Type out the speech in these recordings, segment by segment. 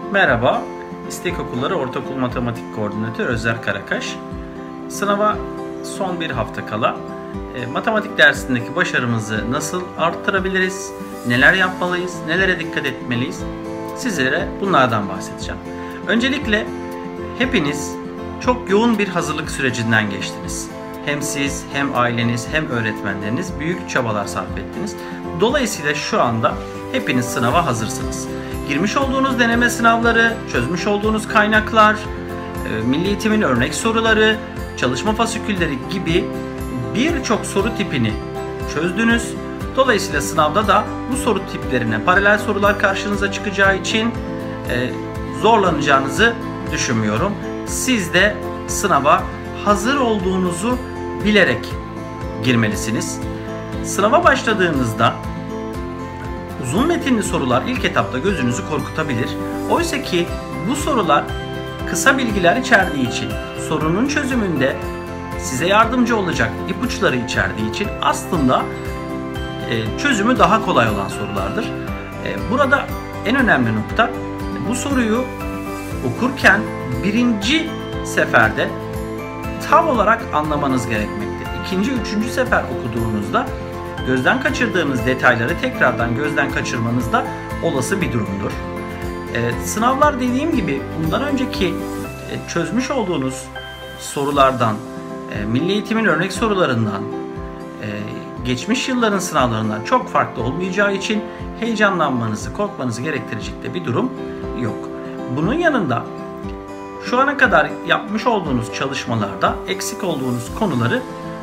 Merhaba, İstek Okulları Ortaokul Matematik Koordinatörü Özer Karakaş. Sınava son bir hafta kala matematik dersindeki başarımızı nasıl arttırabiliriz, neler yapmalıyız, nelere dikkat etmeliyiz, sizlere bunlardan bahsedeceğim. Öncelikle hepiniz çok yoğun bir hazırlık sürecinden geçtiniz. Hem siz, hem aileniz, hem öğretmenleriniz büyük çabalar sarf ettiniz. Dolayısıyla şu anda hepiniz sınava hazırsınız. Girmiş olduğunuz deneme sınavları, çözmüş olduğunuz kaynaklar, milli eğitimin örnek soruları, çalışma fasikülleri gibi birçok soru tipini çözdünüz. Dolayısıyla sınavda da bu soru tiplerine paralel sorular karşınıza çıkacağı için zorlanacağınızı düşünmüyorum. Siz de sınava hazır olduğunuzu bilerek girmelisiniz. Sınava başladığınızda uzun metinli sorular ilk etapta gözünüzü korkutabilir. Oysa ki bu sorular kısa bilgiler içerdiği için, sorunun çözümünde size yardımcı olacak ipuçları içerdiği için aslında çözümü daha kolay olan sorulardır. Burada en önemli nokta, bu soruyu okurken birinci seferde tam olarak anlamanız gerekmekte. İkinci, üçüncü sefer okuduğunuzda gözden kaçırdığınız detayları tekrardan gözden kaçırmanız da olası bir durumdur. Sınavlar dediğim gibi bundan önceki çözmüş olduğunuz sorulardan, milli eğitimin örnek sorularından, geçmiş yılların sınavlarından çok farklı olmayacağı için heyecanlanmanızı, korkmanızı gerektirecek de bir durum yok. Bunun yanında şu ana kadar yapmış olduğunuz çalışmalarda eksik olduğunuz konuları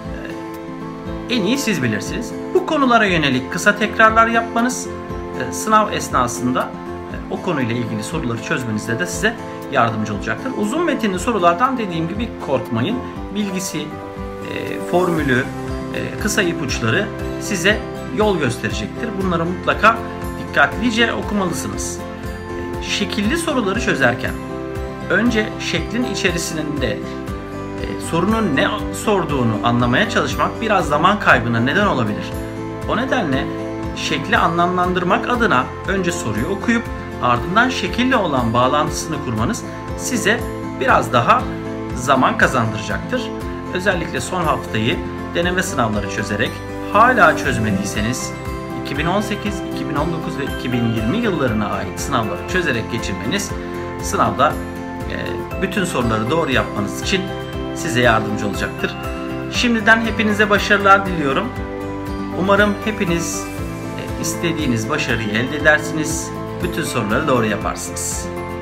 en iyi siz bilirsiniz. Bu konulara yönelik kısa tekrarlar yapmanız sınav esnasında o konuyla ilgili soruları çözmenizde de size yardımcı olacaktır. Uzun metinli sorulardan dediğim gibi korkmayın. Bilgisi, formülü, kısa ipuçları size yol gösterecektir. Bunları mutlaka dikkatlice okumalısınız. Şekilli soruları çözerken önce şeklin içerisinde sorunun ne sorduğunu anlamaya çalışmak biraz zaman kaybına neden olabilir. O nedenle şekli anlamlandırmak adına önce soruyu okuyup ardından şekille olan bağlantısını kurmanız size biraz daha zaman kazandıracaktır. Özellikle son haftayı deneme sınavları çözerek hala çözmediyseniz 2018, 2019 ve 2020 yıllarına ait sınavları çözerek geçirmeniz sınavda bütün soruları doğru yapmanız için size yardımcı olacaktır. Şimdiden hepinize başarılar diliyorum. Umarım hepiniz istediğiniz başarıyı elde edersiniz. Bütün soruları doğru yaparsınız.